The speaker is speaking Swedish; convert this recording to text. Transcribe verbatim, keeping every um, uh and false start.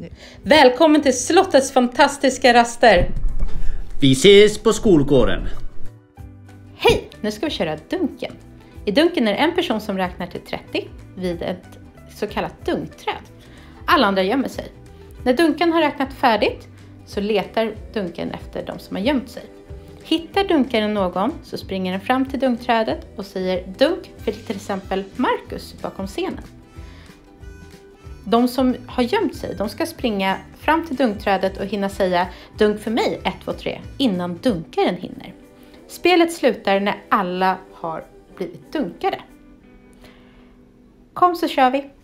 Välkommen till slottets fantastiska raster. Vi ses på skolgården. Hej, nu ska vi köra dunken. I dunken är det en person som räknar till trettio vid ett så kallat dunkträd. Alla andra gömmer sig. När dunken har räknat färdigt så letar dunken efter de som har gömt sig. Hittar dunkaren någon så springer den fram till dunkträdet och säger dunk för till exempel Marcus bakom scenen. De som har gömt sig, de ska springa fram till dunkträdet och hinna säga dunk för mig ett, två, tre innan dunkaren hinner. Spelet slutar när alla har blivit dunkade. Kom så kör vi!